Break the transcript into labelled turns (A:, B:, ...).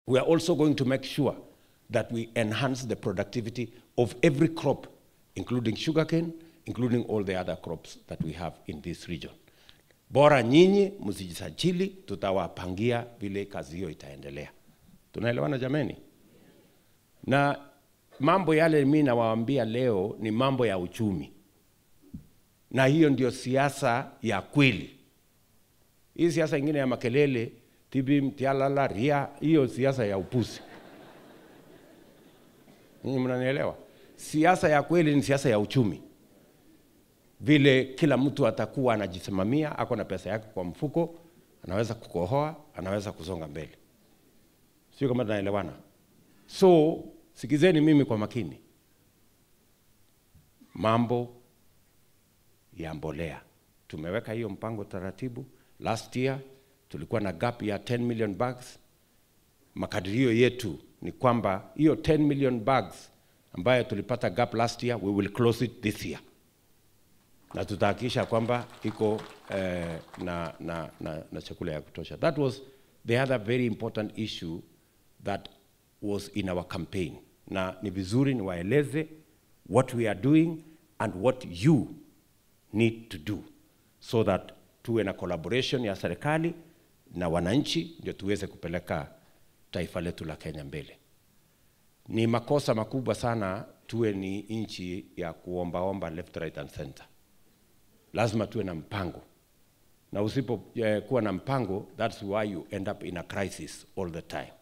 A: We are also going to make sure that we enhance the productivity of every crop, including sugarcane, including all the other crops that we have in this region. Bora nyinyi msijisajili, tutawapangia vile kazi hiyo itaendelea. Tunaelewana jameni? Na mambo yale mimi nawaambia leo ni mambo ya uchumi. Na hiyo ndio siasa ya kweli. Hii siasa ingine ya makelele, tibi mtialala, ria, hiyo siasa ya upuzi. Ninyi mnanielewa? Siasa ya kweli ni siasa ya uchumi. Vile kila mtu atakuwa anajisimamia, ako na pesa yake kwa mfuko, anaweza kukohoa, anaweza kusonga mbele. Sio kama tunaelewana? So, sikizeni mimi kwa makini. Mambo ya mbolea. Tumeweka hiyo mpango taratibu. Last year tulikuwa na gap ya 10 million bags. Makadirio yetu ni kwamba hiyo 10 million bags ambayo tulipata gap last year, we will close it this year. Na tutahakikisha kwamba iko na chakula ya kutosha. That was the other very important issue that was in our campaign. Na ni vizuri niwaeleze what we are doing and what you need to do so that tuwe na collaboration ya serikali na wananchi ndio tuweze kupeleka taifa letu la Kenya mbele. Ni makosa makubwa sana tuwe ni nchi ya kuomba left, right and center. Lazima tuwe na mpango. Na usipo kuwa na mpango, that's why you end up in a crisis all the time.